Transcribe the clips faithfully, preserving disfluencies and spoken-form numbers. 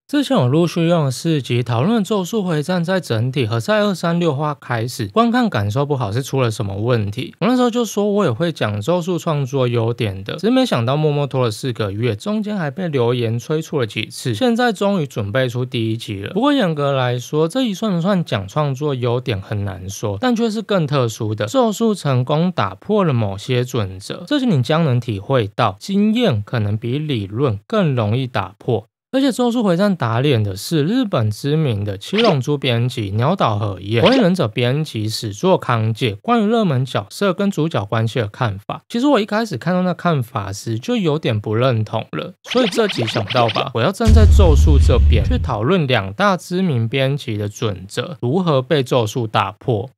之前我陆续用了四集讨论咒术回战在整体和在二三六话开始观看感受不好是出了什么问题。我那时候就说我也会讲咒术创作优点的，只是没想到默默拖了四个月，中间还被留言催促了几次，现在终于准备出第一集了。不过严格来说，这一算不算讲创作优点很难说，但却是更特殊的。咒术成功打破了某些准则，这时你将能体会到经验可能比理论更容易打破。而且咒术回战打脸的是日本知名的七龙珠编辑鸟岛和彦、火影忍者编辑史作康介关于热门角色跟主角关系的看法。其实我一开始看到那看法时就有点不认同了，所以这集想到吧，我要站在咒术这边去讨论两大知名编辑的准则如何被咒术打破。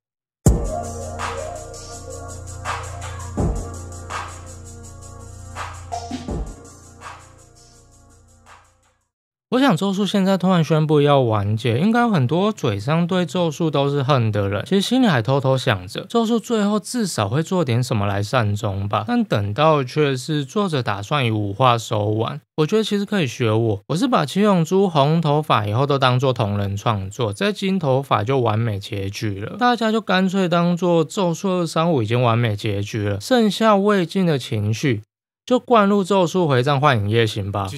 我想咒术现在突然宣布要完结，应该有很多嘴上对咒术都是恨的人，其实心里还偷偷想着咒术最后至少会做点什么来善终吧，但等到却是作者打算以五话收完。我觉得其实可以学我，我是把七龙珠红头发以后都当作同人创作，在金头发就完美结局了，大家就干脆当作咒术二三五已经完美结局了，剩下未尽的情绪就灌入咒术回战幻影夜行吧。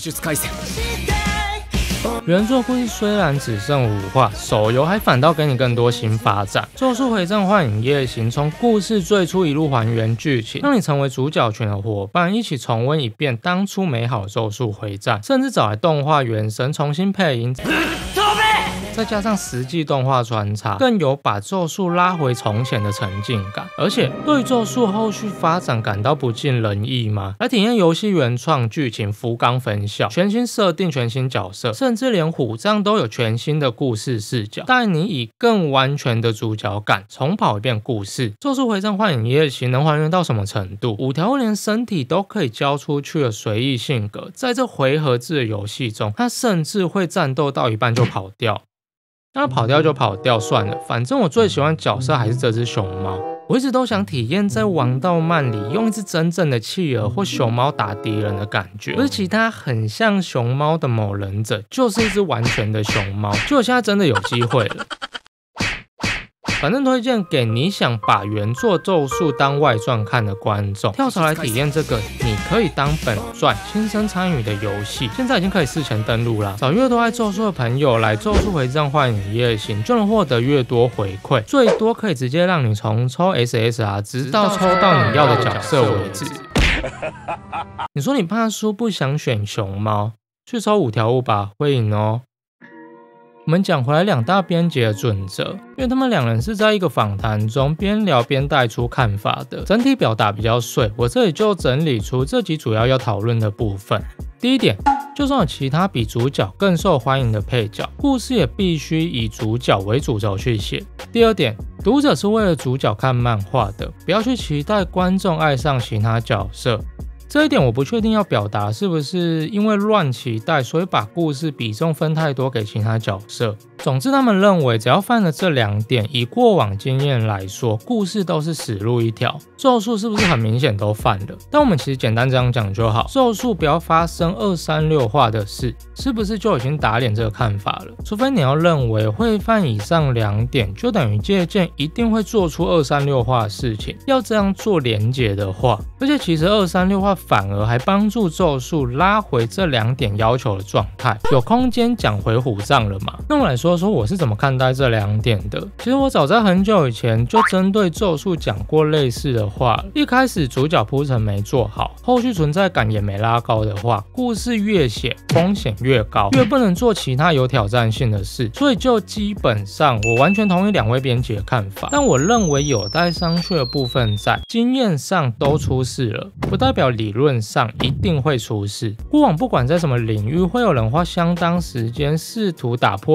原作故事虽然只剩五话，手游还反倒给你更多新发展。咒术回战幻影夜行从故事最初一路还原剧情，让你成为主角群的伙伴，一起重温一遍当初美好咒术回战，甚至找来动画原声重新配音，再加上实际动画穿插，更有把咒术拉回从前的沉浸感。而且对咒术后续发展感到不尽人意吗？来体验游戏原创剧情福冈分校，全新设定全新角色，甚至连虎杖都有全新的故事视角，带你以更完全的主角感重跑一遍故事。咒术回战幻影夜行能还原到什么程度？五条连身体都可以交出去的随意性格，在这回合制的游戏中，他甚至会战斗到一半就跑掉。那跑掉就跑掉算了，反正我最喜欢角色还是这只熊猫。我一直都想体验在王道漫里用一只真正的企鹅或熊猫打敌人的感觉，不是其他很像熊猫的某忍者，就是一只完全的熊猫。就我现在真的有机会了。反正推荐给你想把原作咒术当外传看的观众，跳槽来体验这个你可以当本传亲身参与的游戏。现在已经可以事前登录啦，找越多爱咒术的朋友来咒术回战幻影夜行，就能获得越多回馈，最多可以直接让你从抽 S S R 直到抽到你要的角色为止。你说你怕输不想选熊猫，去抽五条悟吧，会赢哦。我们讲回来两大编辑的准则，因为他们两人是在一个访谈中边聊边带出看法的，整体表达比较碎，我这里就整理出这集主要要讨论的部分。第一点，就算有其他比主角更受欢迎的配角，故事也必须以主角为主轴去写。第二点，读者是为了主角看漫画的，不要去期待观众爱上其他角色。这一点我不确定要表达是不是因为乱期待，所以把故事比重分太多给其他角色。总之他们认为只要犯了这两点，以过往经验来说，故事都是死路一条。咒术是不是很明显都犯了？但我们其实简单这样讲就好，咒术不要发生二三六话的事，是不是就已经打脸这个看法了？除非你要认为会犯以上两点就等于借鉴一定会做出二三六话的事情，要这样做连结的话，而且其实二三六话反而还帮助咒术拉回这两点要求的状态，有空间讲回虎杖了嘛？那我来说说我是怎么看待这两点的。其实我早在很久以前就针对咒术讲过类似的话，一开始主角铺陈没做好，后续存在感也没拉高的话，故事越写风险越高，越不能做其他有挑战性的事。所以就基本上我完全同意两位编辑的看法，但我认为有待商榷的部分在经验上都出事了，不代表理论上一定会出事。过往不管在什么领域，会有人花相当时间试图打破准则，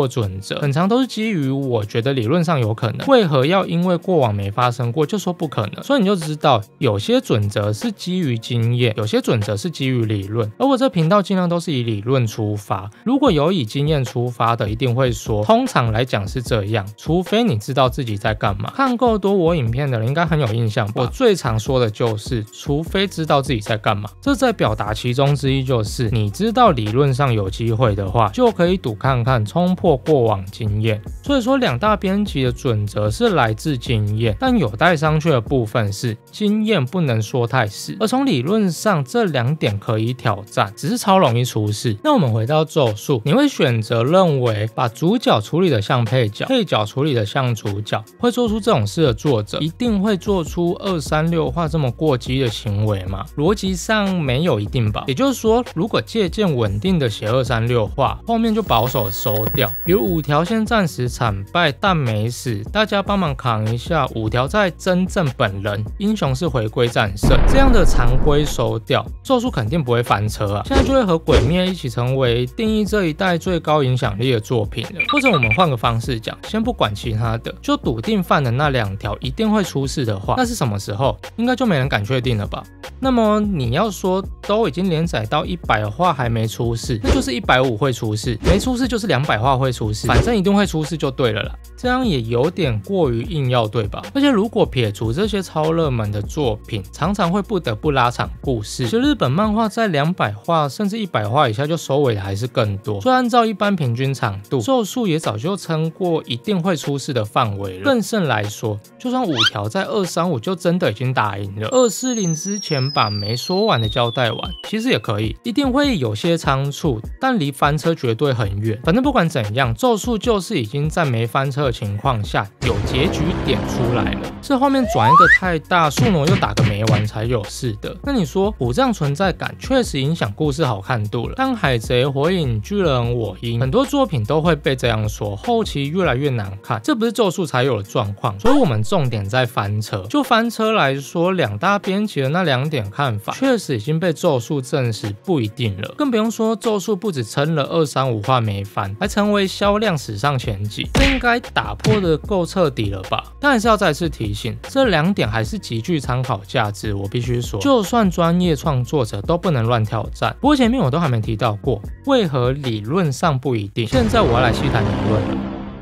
则，很常都是基于我觉得理论上有可能，为何要因为过往没发生过就说不可能？所以你就知道有些准则是基于经验，有些准则是基于理论，而我这频道尽量都是以理论出发。如果有以经验出发的，一定会说通常来讲是这样，除非你知道自己在干嘛。看够多我影片的人应该很有印象吧，我最常说的就是除非知道自己在干嘛。这在表达其中之一就是你知道理论上有机会的话，就可以赌看看冲破过往经验。所以说两大编辑的准则是来自经验，但有待商榷的部分是经验不能说太死，而从理论上这两点可以挑战，只是超容易出事。那我们回到咒术，你会选择认为把主角处理的像配角，配角处理的像主角，会做出这种事的作者一定会做出二三六画这么过激的行为吗？逻辑上没有一定吧。也就是说，如果借鉴稳定的写二三六画，后面就保守收掉，比如五条先暂时惨败但没死，大家帮忙扛一下，五条在真正本人英雄是回归战胜，这样的常规收掉，咒术肯定不会翻车啊，现在就会和鬼灭一起成为定义这一代最高影响力的作品了。或者我们换个方式讲，先不管其他的，就笃定犯的那两条一定会出事的话，那是什么时候？应该就没人敢确定了吧。那么你要说都已经连载到一百话还没出事，那就是一百五会出事，没出事就是两百话会出事，反正一定会出事就对了啦。这样也有点过于硬要，对吧？而且如果撇除这些超热门的作品，常常会不得不拉长故事。其实日本漫画在两百话甚至一百话以下就收尾的还是更多，所以按照一般平均长度，咒术也早就撑过一定会出事的范围了。更甚来说，就算五条在二三五就真的已经打赢了，二四零之前把没说完的交代完，其实也可以，一定会有些仓促，但离翻车绝对很远。反正不管怎样，咒术就是已经在没翻车的情况下有结局点出来了，是后面转一个太大，树挪又打个没完才有事的。那你说虎杖存在感确实影响故事好看度了，但海贼、火影、巨人、我鹰很多作品都会被这样说，后期越来越难看，这不是咒术才有的状况。所以我们重点在翻车。就翻车来说，两大编辑的那两点看法确实已经被咒术证实不一定了，更不用说咒术不止撑了二三五话没翻，还成为销量史上前几，这应该打破的够彻底了吧？但还是要再次提醒，这两点还是极具参考价值，我必须说，就算专业创作者都不能乱挑战。不过前面我都还没提到过，为何理论上不一定？现在我要来细谈理论了。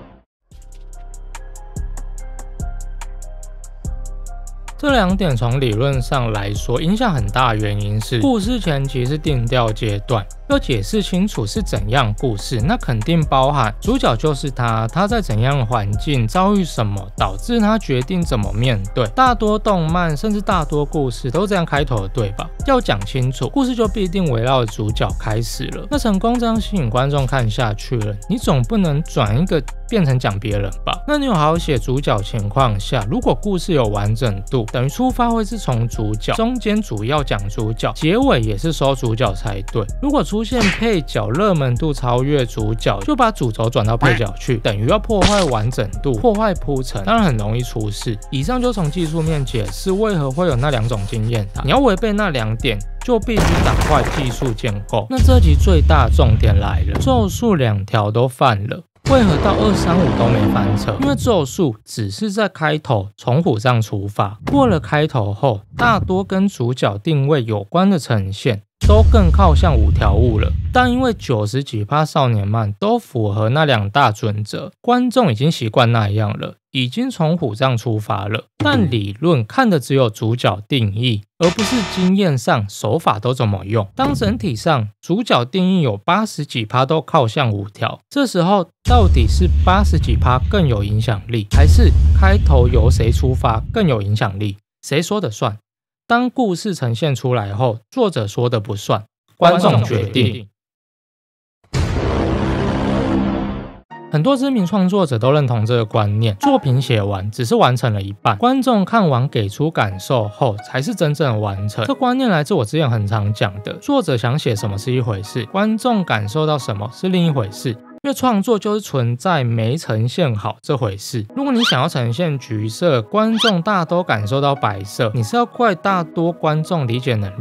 这两点从理论上来说影响很大的原因是，故事前期是定调阶段，要解释清楚是怎样故事，那肯定包含主角就是他，他在怎样的环境遭遇什么，导致他决定怎么面对。大多动漫甚至大多故事都这样开头的，对吧？要讲清楚，故事就必定围绕着主角开始了。那成功这样吸引观众看下去了，你总不能转一个变成讲别人吧？那你有好好写主角情况下，如果故事有完整度，等于出发会是从主角，中间主要讲主角，结尾也是收主角才对。如果出现配角热门度超越主角，就把主轴转到配角去，等于要破坏完整度，破坏铺陈，当然很容易出事。以上就从技术面解释为何会有那两种经验谈，你要违背那两点，就必须打坏技术建构。那这集最大的重点来了，咒术两条都犯了，为何到二三五都没翻车？因为咒术只是在开头从虎杖出发，过了开头后，大多跟主角定位有关的呈现都更靠向五条悟了。但因为九十几趴少年漫都符合那两大准则，观众已经习惯那样了，已经从虎杖出发了。但理论看的只有主角定义，而不是经验上手法都怎么用。当整体上主角定义有八十几趴都靠向五条，这时候到底是八十几趴更有影响力，还是开头由谁出发更有影响力？谁说的算？当故事呈现出来后，作者说的不算，观众决定。很多知名创作者都认同这个观念，作品写完只是完成了一半，观众看完给出感受后才是真正的完成。这观念来自我之前很常讲的，作者想写什么是一回事，观众感受到什么是另一回事。因为创作就是存在没呈现好这回事。如果你想要呈现橘色，观众大都感受到白色，你是要怪大多观众理解能力，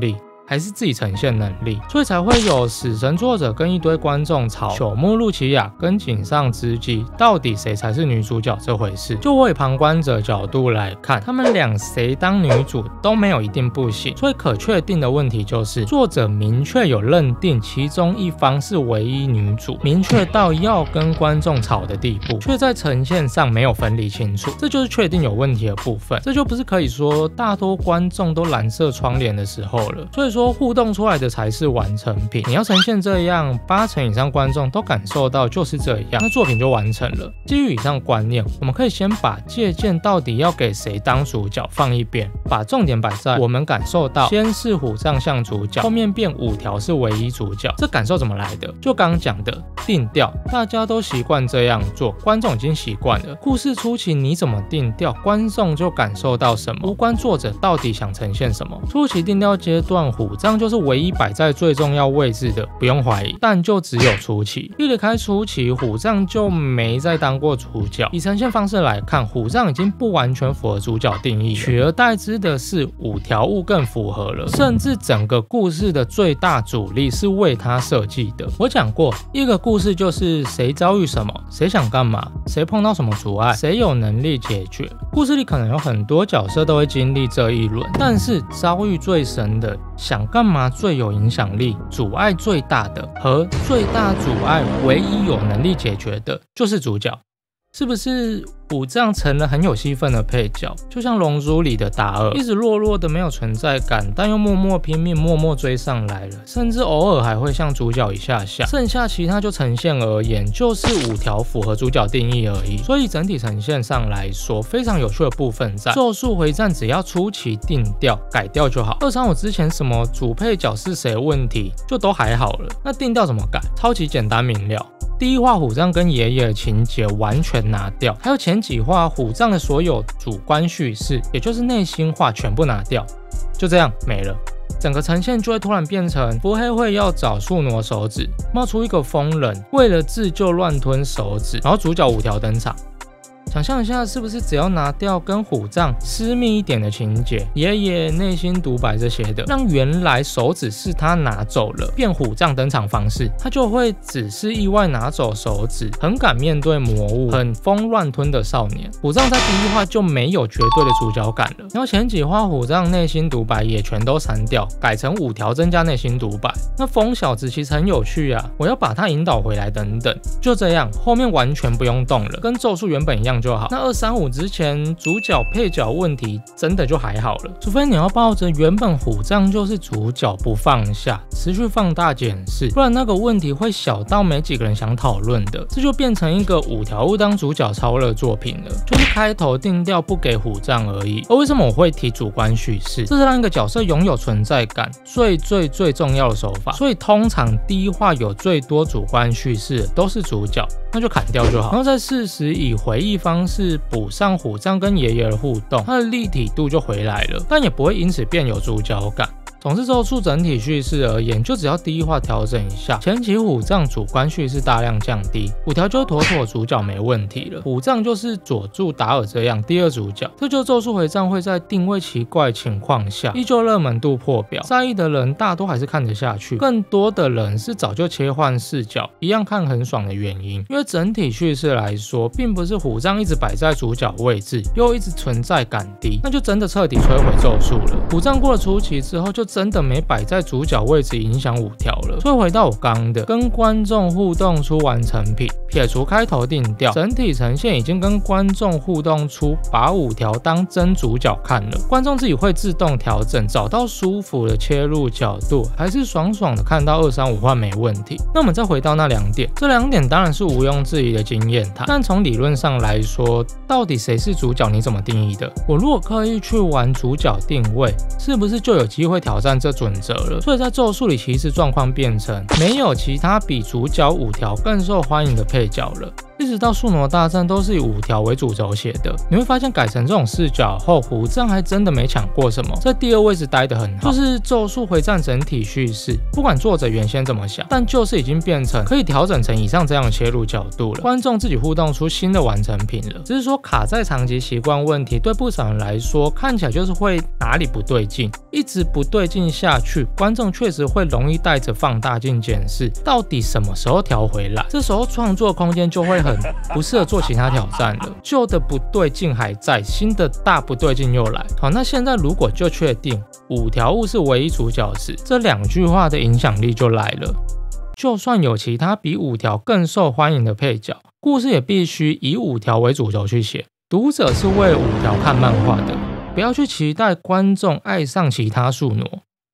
还是自己呈现能力，所以才会有死神作者跟一堆观众吵朽木露琪亚跟井上知纪到底谁才是女主角这回事。就我以旁观者角度来看，他们俩谁当女主都没有一定不行，所以可确定的问题就是作者明确有认定其中一方是唯一女主，明确到要跟观众吵的地步，却在呈现上没有分离清楚，这就是确定有问题的部分。这就不是可以说大多观众都蓝色窗帘的时候了。所以说互动出来的才是完成品，你要呈现这样，八成以上观众都感受到就是这样，那作品就完成了。基于以上观念，我们可以先把借鉴到底要给谁当主角放一边，把重点摆在我们感受到先是虎杖像主角，后面变五条是唯一主角，这感受怎么来的？就刚刚讲的定调，大家都习惯这样做，观众已经习惯了。故事初期你怎么定调，观众就感受到什么，无关作者到底想呈现什么。初期定调阶段，虎杖就是唯一摆在最重要位置的，不用怀疑，但就只有初期。一离开初期，虎杖就没再当过主角。以呈现方式来看，虎杖已经不完全符合主角定义了，取而代之的是五条悟更符合了，甚至整个故事的最大主力是为他设计的。我讲过，一个故事就是谁遭遇什么，谁想干嘛，谁碰到什么阻碍，谁有能力解决。故事里可能有很多角色都会经历这一轮，但是遭遇最深的，想干嘛最有影响力，阻碍最大的和最大阻碍唯一有能力解决的就是主角。是不是虎杖成了很有戏份的配角？就像龙珠里的达尔，一直弱弱的没有存在感，但又默默拼命默默追上来了，甚至偶尔还会像主角一下下。剩下其他就呈现而言，就是五条符合主角定义而已。所以整体呈现上来说，非常有趣的部分在咒术回战，只要初期定调改掉就好。二三五之前什么主配角是谁的问题就都还好了，那定调怎么改？超级简单明了。第一话虎杖跟爷爷的情节完全拿掉，还有前几话虎杖的所有主观叙事，也就是内心话全部拿掉，就这样没了。整个呈现就会突然变成伏黑会要找树挪手指，冒出一个疯人，为了自救乱吞手指，然后主角五条登场。想象一下，是不是只要拿掉跟虎杖私密一点的情节，爷爷内心独白这些的，让原来手指是他拿走了，变虎杖登场方式，他就会只是意外拿走手指，很敢面对魔物，很疯乱吞的少年。虎杖在第一话就没有绝对的主角感了，然后前几话虎杖内心独白也全都删掉，改成五条增加内心独白。那疯小子其实很有趣啊，我要把他引导回来等等，就这样，后面完全不用动了，跟咒术原本一样就好。那二三五之前主角配角问题真的就还好了，除非你要抱着原本虎杖就是主角不放下，持续放大检视，不然那个问题会小到没几个人想讨论的，这就变成一个五条悟当主角超热作品了，就是开头定调不给虎杖而已。而为什么我会提主观叙事？这是让一个角色拥有存在感最最最重要的手法，所以通常第一话有最多主观叙事的都是主角，那就砍掉就好，然后再适时以回忆方式补上虎杖跟爷爷的互动，它的立体度就回来了，但也不会因此变有主角感。总之，咒术整体叙事而言，就只要第一话调整一下，前期虎杖主观叙事大量降低，五条就妥妥主角没问题了。虎杖就是佐助达尔这样第二主角，这就咒术回战会在定位奇怪情况下，依旧热门度破表，在意的人大多还是看得下去，更多的人是早就切换视角，一样看很爽的原因。因为整体叙事来说，并不是虎杖一直摆在主角位置，又一直存在感低，那就真的彻底摧毁咒术了。虎杖过了初期之后，就真的没摆在主角位置影响五条了。所以回到我刚的，跟观众互动出完成品，撇除开头定调，整体呈现已经跟观众互动出把五条当真主角看了，观众自己会自动调整，找到舒服的切入角度，还是爽爽的看到二三五话没问题。那我们再回到那两点，这两点当然是毋庸置疑的经验谈，但从理论上来说，到底谁是主角你怎么定义的？我如果刻意去玩主角定位，是不是就有机会挑战这准则了？所以在咒术里，其实状况变成没有其他比主角五条更受欢迎的配角了。一一直到树挪大战都是以五条为主轴写的。你会发现改成这种视角后，虎杖还真的没抢过什么，在第二位置待得很好。就是咒术回战整体叙事，不管作者原先怎么想，但就是已经变成可以调整成以上这样的切入角度了，观众自己互动出新的完成品了。只是说卡在长期习惯问题，对不少人来说看起来就是会哪里不对劲，一直不对劲下去，观众确实会容易带着放大镜检视，到底什么时候调回来。这时候创作空间就会很不适合做其他挑战了。旧的不对劲还在，新的大不对劲又来。好，那现在如果就确定五条悟是唯一主角时，这两句话的影响力就来了。就算有其他比五条更受欢迎的配角，故事也必须以五条为主轴去写。读者是为五条看漫画的，不要去期待观众爱上其他树挪。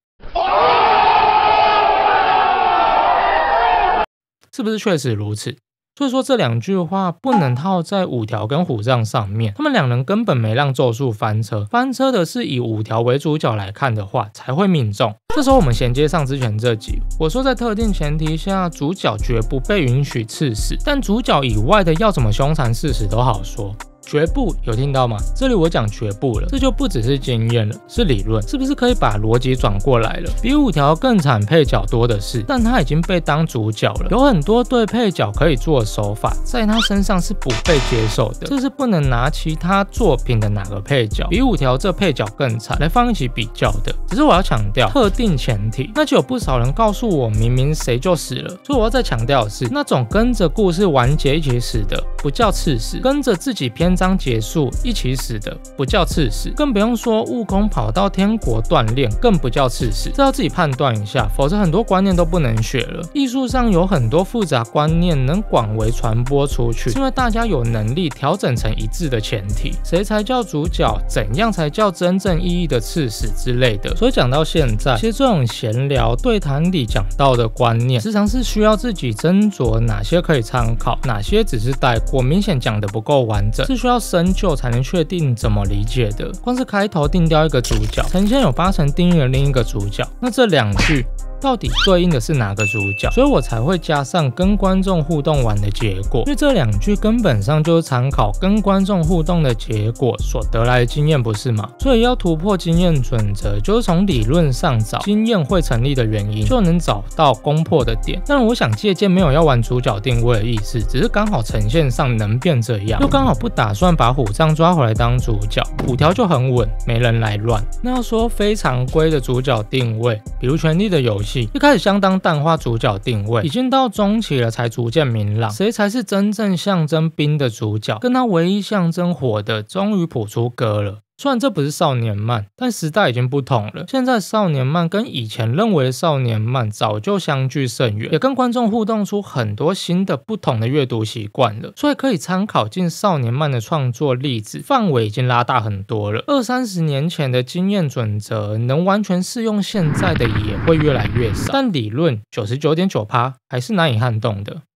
是不是确实如此？所以说这两句话不能套在五条跟虎杖上面，他们两人根本没让咒术翻车，翻车的是以五条为主角来看的话才会命中。这时候我们衔接上之前这集，我说在特定前提下，主角绝不被允许刺死，但主角以外的要怎么凶残刺死都好说。绝不，有听到吗？这里我讲绝不了，这就不只是经验了，是理论，是不是可以把逻辑转过来了？比五条更惨配角多的是，但他已经被当主角了，有很多对配角可以做的手法，在他身上是不被接受的，这是不能拿其他作品的哪个配角比五条这配角更惨来放一起比较的。只是我要强调特定前提，那就有不少人告诉我明明谁就死了，所以我要再强调的是，那种跟着故事完结一起死的不叫刺死，跟着自己篇章结束一起死的不叫刺死，更不用说悟空跑到天国锻炼更不叫刺死，这要自己判断一下，否则很多观念都不能学了。艺术上有很多复杂观念能广为传播出去，是因为大家有能力调整成一致的前提，谁才叫主角，怎样才叫真正意义的刺死之类的。所以讲到现在，其实这种闲聊对谈里讲到的观念，时常是需要自己斟酌哪些可以参考，哪些只是带过，明显讲的不够完整，是需要深究才能确定怎么理解的。光是开头定掉一个主角，呈现有八成定义了另一个主角，那这两句到底对应的是哪个主角？所以我才会加上跟观众互动完的结果，因为这两句根本上就是参考跟观众互动的结果所得来的经验，不是吗？所以要突破经验准则，就是从理论上找经验会成立的原因，就能找到攻破的点。当然我想借鉴没有要玩主角定位的意思，只是刚好呈现上能变这样，又刚好不打算把虎杖抓回来当主角，五条就很稳，没人来乱。那要说非常规的主角定位，比如权力的游戏，一开始相当淡化主角定位，已经到中期了才逐渐明朗，谁才是真正象征冰的主角，跟他唯一象征火的终于谱出歌了。虽然这不是少年漫，但时代已经不同了，现在少年漫跟以前认为的少年漫早就相距甚远，也跟观众互动出很多新的不同的阅读习惯了，所以可以参考进少年漫的创作例子范围已经拉大很多了。二三十年前的经验准则能完全适用现在的也会越来越少，但理论 九十九点九% 还是难以撼动的。